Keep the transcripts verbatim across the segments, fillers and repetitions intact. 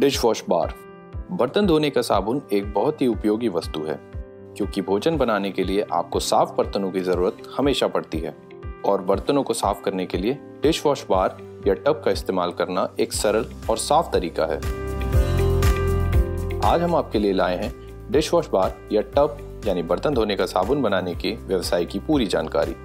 Dishwash bar. बर्तन धोने का साबुन एक बहुत ही उपयोगी वस्तु है, क्योंकि भोजन बनाने के लिए आपको साफ बर्तनों की जरूरत हमेशा पड़ती है और बर्तनों को साफ करने के लिए डिशवॉश बार या टब का इस्तेमाल करना एक सरल और साफ तरीका है। आज हम आपके लिए लाए हैं डिशवॉश बार या टब यानी बर्तन धोने का साबुन बनाने के व्यवसाय की पूरी जानकारी।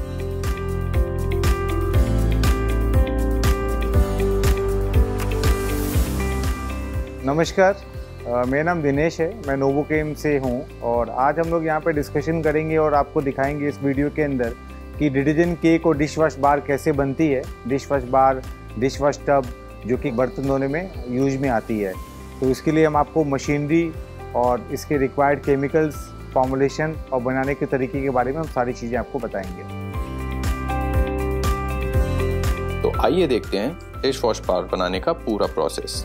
नमस्कार, मेरा नाम दिनेश है, मैं नोवोकेम से हूँ और आज हम लोग यहाँ पे डिस्कशन करेंगे और आपको दिखाएंगे इस वीडियो के अंदर कि डिटर्जेंट केक और डिशवॉश बार कैसे बनती है। डिशवॉश बार, डिशवॉश टब जो कि बर्तन धोने में यूज में आती है, तो इसके लिए हम आपको मशीनरी और इसके रिक्वायर्ड केमिकल्स, फॉर्मुलेशन और बनाने के तरीके के बारे में हम सारी चीज़ें आपको बताएंगे। तो आइए देखते हैं डिशवॉश बार बनाने का पूरा प्रोसेस।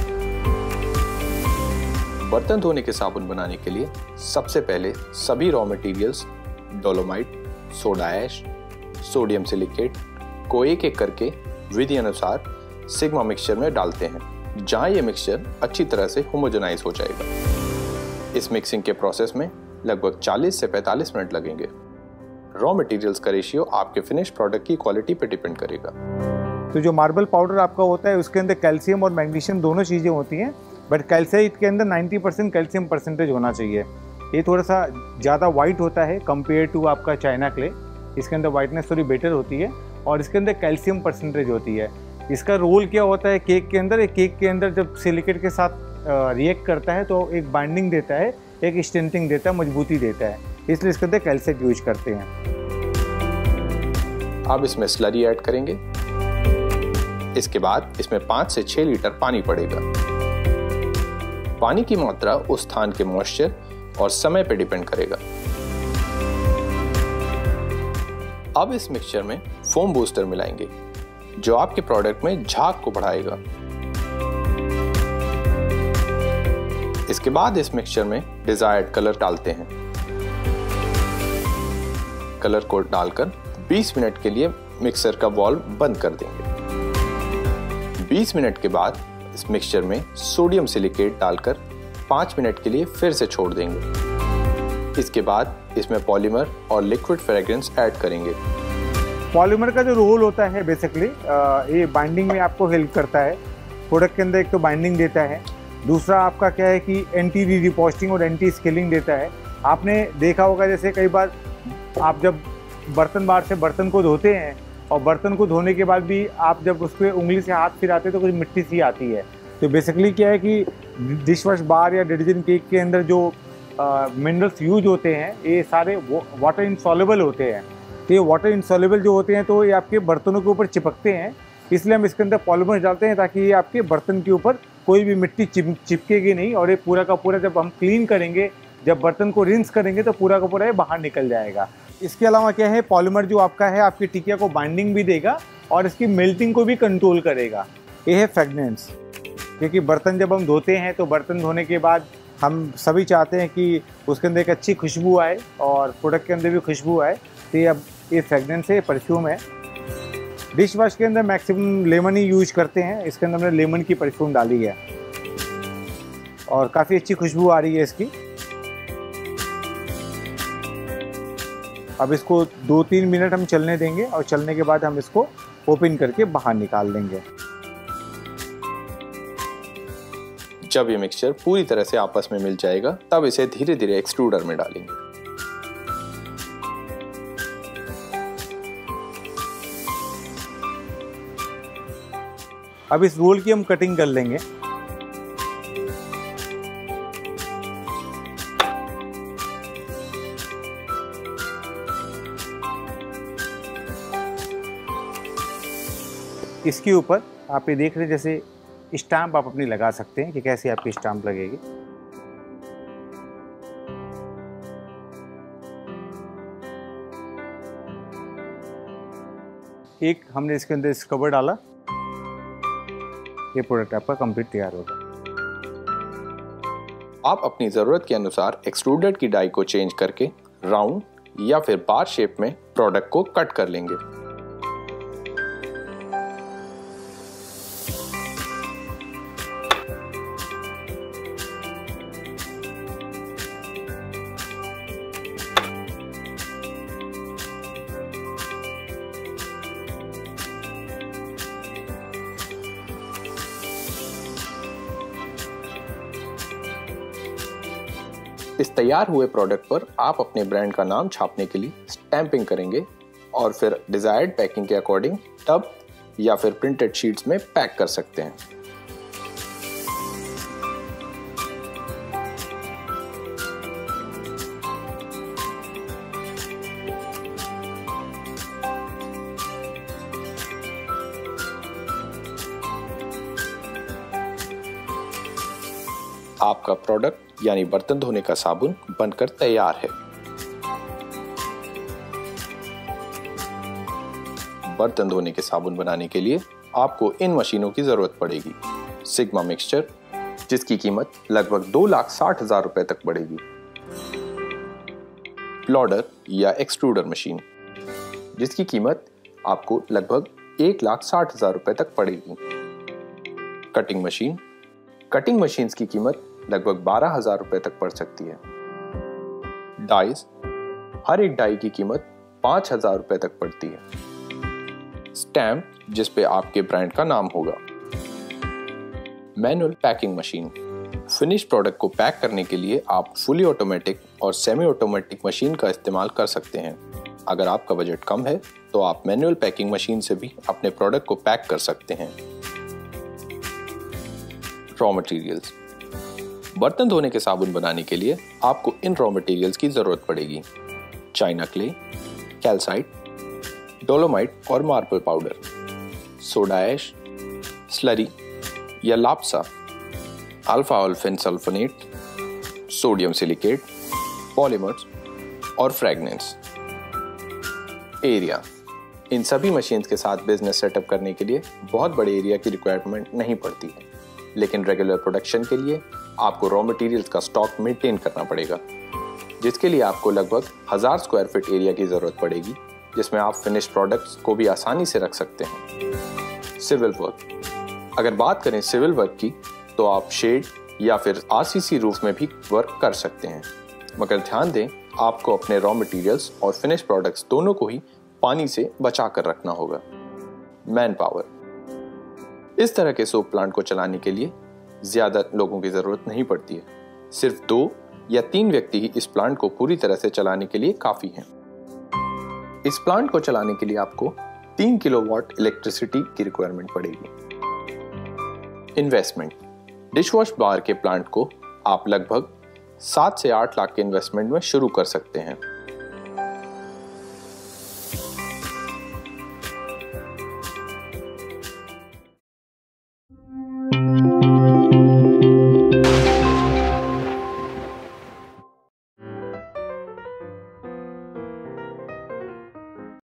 बर्तन धोने के साबुन बनाने के लिए सबसे पहले सभी raw materials dolomite, soda ash, sodium silicate को एक एक करके विधि अनुसार सिग्मा मिक्सचर में डालते हैं, जहां ये मिक्सचर अच्छी तरह से होमोजेनाइज हो जाएगा। इस मिक्सिंग के प्रोसेस में लगभग चालीस से पैंतालीस मिनट लगेंगे। रॉ मटेरियल्स का रेशियो आपके फिनिश प्रोडक्ट की क्वालिटी पर डिपेंड करेगा। तो जो मार्बल पाउडर आपका होता है उसके अंदर कैल्शियम और मैग्नीशियम दोनों चीज़ें होती हैं, बट कैल्साइट के अंदर नब्बे परसेंट कैल्शियम परसेंटेज होना चाहिए। ये थोड़ा सा ज़्यादा वाइट होता है कंपेयर टू आपका चाइना क्ले। इसके अंदर वाइटनेस थोड़ी बेटर होती है और इसके अंदर कैल्शियम परसेंटेज होती है। इसका रोल क्या होता है केक के अंदर? एक केक के अंदर जब सिलिकेट के साथ रिएक्ट करता है तो एक बाइंडिंग देता है, एक स्ट्रेंथनिंग देता है, मजबूती देता है, इसलिए इसके अंदर कैल्साइट यूज करते हैं। अब इसमें स्लरी ऐड करेंगे। इसके बाद इसमें पाँच से छह लीटर पानी पड़ेगा। पानी की मात्रा उस स्थान के मॉइस्चर और समय पर डिपेंड करेगा। अब इस मिक्सचर में फोम बूस्टर मिलाएंगे, जो आपके प्रोडक्ट में झाग को बढ़ाएगा। इसके बाद इस मिक्सचर में डिजायर्ड कलर डालते हैं। कलर को डालकर बीस मिनट के लिए मिक्सर का वॉल्व बंद कर देंगे। बीस मिनट के बाद इस मिक्सचर में सोडियम सिलिकेट डालकर पाँच मिनट के लिए फिर से छोड़ देंगे। इसके बाद इसमें पॉलीमर और लिक्विड फ्रेग्रेंस ऐड करेंगे। पॉलीमर का जो रोल होता है बेसिकली ये बाइंडिंग में आपको हेल्प करता है। प्रोडक्ट के अंदर एक तो बाइंडिंग देता है, दूसरा आपका क्या है कि एंटी रिपोस्टिंग और एंटी स्केलिंग देता है। आपने देखा होगा जैसे कई बार आप जब बर्तन बार से बर्तन को धोते हैं और बर्तन को धोने के बाद भी आप जब उस पर उंगली से हाथ फिराते तो कुछ मिट्टी सी आती है। तो बेसिकली क्या है कि डिशवॉश बार या डिटर्जेंट केक के अंदर जो मिनरल्स यूज होते हैं ये सारे वाटर इंसॉल्युबल होते हैं। तो ये वाटर इंसॉल्युबल जो होते हैं तो ये आपके बर्तनों के ऊपर चिपकते हैं, इसलिए हम इसके अंदर पॉलीमर डालते हैं ताकि ये आपके बर्तन के ऊपर कोई भी मिट्टी चिप चिपकेगी नहीं और ये पूरा का पूरा जब हम क्लीन करेंगे, जब बर्तन को रिंस करेंगे तो पूरा का पूरा ये बाहर निकल जाएगा। इसके अलावा क्या है, पॉलीमर जो आपका है आपकी टिकिया को बाइंडिंग भी देगा और इसकी मेल्टिंग को भी कंट्रोल करेगा। ये है फ्रेगनेंस, क्योंकि बर्तन जब हम धोते हैं तो बर्तन धोने के बाद हम सभी चाहते हैं कि उसके अंदर एक अच्छी खुशबू आए और प्रोडक्ट के अंदर भी खुशबू आए। तो ये अब ये फ्रेगनेंस है, परफ्यूम है। डिश वॉश के अंदर मैक्सिमम लेमन ही यूज करते हैं, इसके अंदर हमने लेमन की परफ्यूम डाली है और काफ़ी अच्छी खुशबू आ रही है इसकी। अब इसको दो तीन मिनट हम चलने देंगे और चलने के बाद हम इसको ओपन करके बाहर निकाल देंगे। जब ये मिक्सचर पूरी तरह से आपस में मिल जाएगा तब इसे धीरे धीरे एक्सट्रूडर में डालेंगे। अब इस रोल की हम कटिंग कर लेंगे। इसके ऊपर आप ये देख रहे जैसे स्टाम्प आप अपनी लगा सकते हैं कि कैसे आपकी स्टाम्प लगेगी। एक हमने इसके अंदर स्क्रबर डाला, ये प्रोडक्ट आपका कंप्लीट तैयार होगा। आप अपनी जरूरत के अनुसार एक्सट्रूडेड की डाई को चेंज करके राउंड या फिर बार शेप में प्रोडक्ट को कट कर लेंगे। इस तैयार हुए प्रोडक्ट पर आप अपने ब्रांड का नाम छापने के लिए स्टैंपिंग करेंगे और फिर डिजायर्ड पैकिंग के अकॉर्डिंग टब या फिर प्रिंटेड शीट्स में पैक कर सकते हैं। आपका प्रोडक्ट यानी बर्तन धोने का साबुन बनकर तैयार है। बर्तन धोने के साबुन बनाने के लिए आपको इन मशीनों की जरूरत पड़ेगी। सिग्मा मिक्सचर, जिसकी कीमत लगभग दो लाख साठ हजार रुपए तक बढ़ेगी। प्लॉडर या एक्सट्रूडर मशीन, जिसकी कीमत आपको लगभग एक लाख साठ हजार रुपए तक पड़ेगी। कटिंग मशीन, कटिंग मशीन्स की कीमत लगभग बारह हजार रुपए तक पड़ सकती है। डाइज, हर एक डाई की कीमत पांच हजार रुपए तक पड़ती है। स्टैम्प, जिस पे आपके ब्रांड का नाम होगा। Manual packing machine, finish product को पैक करने के लिए आप फुली ऑटोमेटिक और सेमी ऑटोमेटिक मशीन का इस्तेमाल कर सकते हैं। अगर आपका बजट कम है तो आप मैनुअल पैकिंग मशीन से भी अपने प्रोडक्ट को पैक कर सकते हैं। रॉ मटेरियल्स, बर्तन धोने के साबुन बनाने के लिए आपको इन रॉ मटेरियल्स की जरूरत पड़ेगी। चाइना क्ले, कैल्साइट, डोलोमाइट और marble powder, soda ash, slurry या लाप्सा, alpha olefin sulphonate, sodium silicate, polymers और फ्रेगनेंस। एरिया, इन सभी मशीन्स के साथ बिजनेस सेटअप करने के लिए बहुत बड़े एरिया की रिक्वायरमेंट नहीं पड़ती है, लेकिन रेगुलर प्रोडक्शन के लिए आपको रॉ मटेरियल्स का स्टॉक मेंटेन करना पड़ेगा, जिसके लिए आपको लगभग हजार स्क्वायर फीट एरिया की जरूरत पड़ेगी, जिसमें आप फिनिश प्रोडक्ट्स को भी आसानी से रख सकते हैं। सिविल वर्क, अगर बात करें सिविल वर्क की तो आप शेड या फिर आरसीसी रूफ में भी वर्क कर सकते हैं, मगर ध्यान दें आपको अपने रॉ मटेरियल्स और फिनिश प्रोडक्ट्स दोनों को ही पानी से बचा कर रखना होगा। मैन पावर, इस तरह के सोप प्लांट को चलाने के लिए ज्यादा लोगों की जरूरत नहीं पड़ती है। सिर्फ दो या तीन व्यक्ति ही इस प्लांट को पूरी तरह से चलाने के लिए काफी हैं। इस प्लांट को चलाने के लिए आपको तीन किलोवाट इलेक्ट्रिसिटी की रिक्वायरमेंट पड़ेगी। इन्वेस्टमेंट, डिशवॉश बार के प्लांट को आप लगभग सात से आठ लाख के इन्वेस्टमेंट में शुरू कर सकते हैं।